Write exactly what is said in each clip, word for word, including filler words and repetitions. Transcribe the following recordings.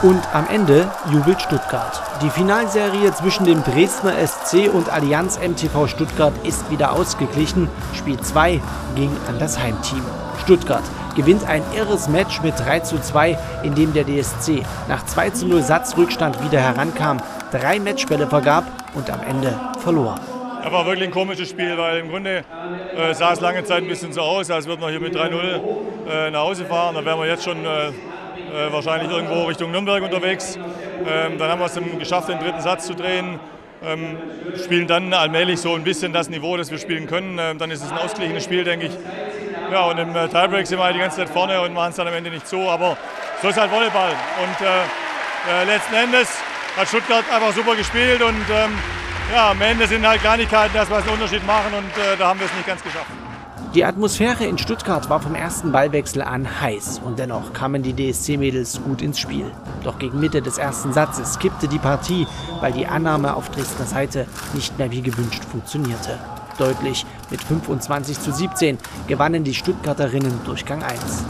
Und am Ende jubelt Stuttgart. Die Finalserie zwischen dem Dresdner S C und Allianz M T V Stuttgart ist wieder ausgeglichen. Spiel zwei ging an das Heimteam. Stuttgart gewinnt ein irres Match mit drei zu zwei, in dem der D S C nach zwei zu null Satzrückstand wieder herankam, drei Matchbälle vergab und am Ende verlor. Das war wirklich ein komisches Spiel, weil im Grunde äh, sah es lange Zeit ein bisschen so aus, als würden wir hier mit drei null äh, nach Hause fahren. Dann wären wir jetzt schon äh, äh, wahrscheinlich irgendwo Richtung Nürnberg unterwegs. Ähm, dann haben wir es dann geschafft, den dritten Satz zu drehen. Ähm, spielen dann allmählich so ein bisschen das Niveau, das wir spielen können. Ähm, dann ist es ein ausgeglichenes Spiel, denke ich. Ja, und im äh, Tiebreak sind wir halt die ganze Zeit vorne und machen es dann am Ende nicht so. Aber so ist halt Volleyball. Und äh, äh, letzten Endes hat Stuttgart einfach super gespielt und ähm, ja, am Ende sind halt Kleinigkeiten, das was einen Unterschied machen und äh, da haben wir es nicht ganz geschafft. Die Atmosphäre in Stuttgart war vom ersten Ballwechsel an heiß und dennoch kamen die D S C-Mädels gut ins Spiel. Doch gegen Mitte des ersten Satzes kippte die Partie, weil die Annahme auf Dresdner Seite nicht mehr wie gewünscht funktionierte. Deutlich mit fünfundzwanzig zu siebzehn gewannen die Stuttgarterinnen Durchgang eins.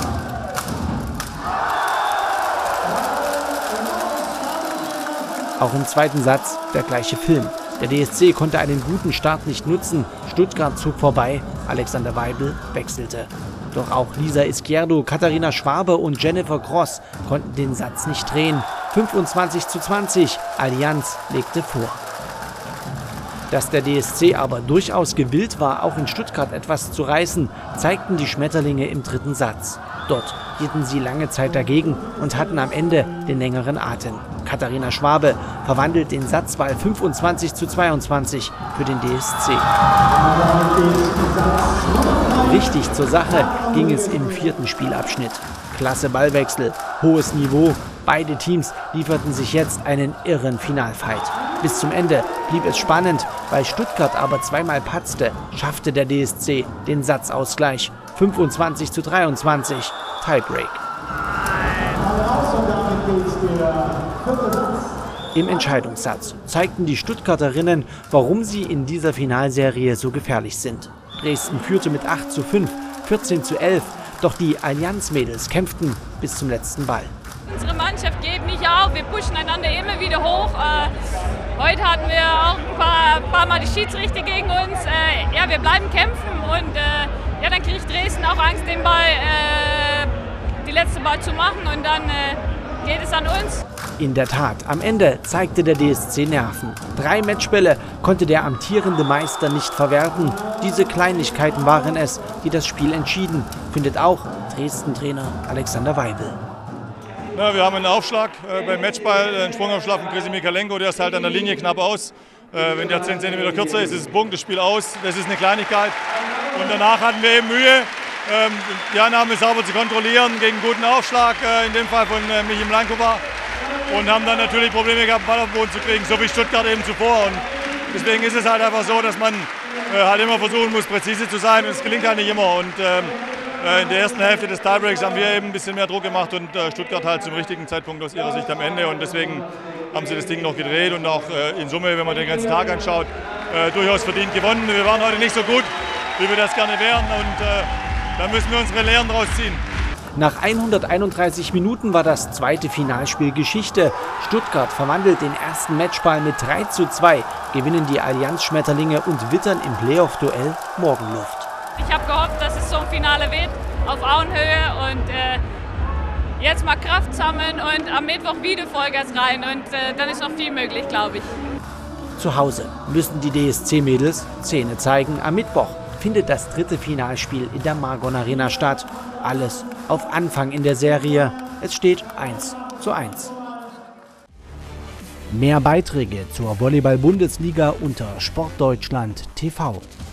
Auch im zweiten Satz der gleiche Film. Der D S C konnte einen guten Start nicht nutzen. Stuttgart zog vorbei. Alexander Weibel wechselte. Doch auch Lisa Izquierdo, Katharina Schwabe und Jennifer Gross konnten den Satz nicht drehen. fünfundzwanzig zu zwanzig. Allianz legte vor. Dass der D S C aber durchaus gewillt war, auch in Stuttgart etwas zu reißen, zeigten die Schmetterlinge im dritten Satz. Dort hielten sie lange Zeit dagegen und hatten am Ende den längeren Atem. Katharina Schwabe verwandelt den Satzball fünfundzwanzig zu zweiundzwanzig für den D S C. Richtig zur Sache ging es im vierten Spielabschnitt. Klasse Ballwechsel, hohes Niveau. Beide Teams lieferten sich jetzt einen irren Finalfight. Bis zum Ende blieb es spannend, weil Stuttgart aber zweimal patzte, schaffte der D S C den Satzausgleich. fünfundzwanzig zu dreiundzwanzig, Tiebreak. Im Entscheidungssatz zeigten die Stuttgarterinnen, warum sie in dieser Finalserie so gefährlich sind. Dresden führte mit acht zu fünf, vierzehn zu elf, doch die Allianz-Mädels kämpften bis zum letzten Ball. Unsere Mannschaft geht nicht auf, wir pushen einander immer wieder hoch. Äh, heute hatten wir auch ein paar, paar Mal die Schiedsrichter gegen uns. Äh, ja, wir bleiben kämpfen und äh, ja, dann kriegt Dresden auch Angst, den Ball, äh, die letzte Ball zu machen und dann äh, geht es an uns. In der Tat, am Ende zeigte der D S C Nerven. Drei Matchbälle konnte der amtierende Meister nicht verwerten. Diese Kleinigkeiten waren es, die das Spiel entschieden, findet auch Dresden-Trainer Alexander Weibel. Ja, wir haben einen Aufschlag äh, beim Matchball, einen Sprungaufschlag von Chrissy Mikalenko, der ist halt an der Linie knapp aus. Äh, wenn der zehn Zentimeter kürzer ist, ist es Punkt, das Spiel aus. Das ist eine Kleinigkeit. Und danach hatten wir eben Mühe, ähm, die Annahme sauber zu kontrollieren gegen einen guten Aufschlag, äh, in dem Fall von äh, Michi Mlankova. Und haben dann natürlich Probleme gehabt, den Ball auf den Boden zu kriegen, so wie Stuttgart eben zuvor. Und deswegen ist es halt einfach so, dass man äh, halt immer versuchen muss, präzise zu sein. Und es gelingt halt nicht immer. Und ähm, äh, in der ersten Hälfte des Tiebreaks haben wir eben ein bisschen mehr Druck gemacht und äh, Stuttgart halt zum richtigen Zeitpunkt aus ihrer Sicht am Ende. Und deswegen haben sie das Ding noch gedreht und auch äh, in Summe, wenn man den ganzen Tag anschaut, äh, durchaus verdient gewonnen. Wir waren heute nicht so gut, wie wir das gerne wären. Und äh, da müssen wir unsere Lehren draus ziehen. Nach hunderteinunddreißig Minuten war das zweite Finalspiel Geschichte. Stuttgart verwandelt den ersten Matchball mit drei zu zwei, gewinnen die Allianz-Schmetterlinge und wittern im Playoff-Duell Morgenluft. Ich habe gehofft, dass es so ein Finale wird, auf Augenhöhe und äh, jetzt mal Kraft sammeln und am Mittwoch wieder Vollgas rein und äh, dann ist noch viel möglich, glaube ich. Zu Hause müssen die D S C-Mädels Zähne zeigen. Am Mittwoch findet das dritte Finalspiel in der Margon Arena statt. Alles auf Anfang in der Serie. Es steht eins zu eins. Mehr Beiträge zur Volleyball-Bundesliga unter Sportdeutschland Punkt T V.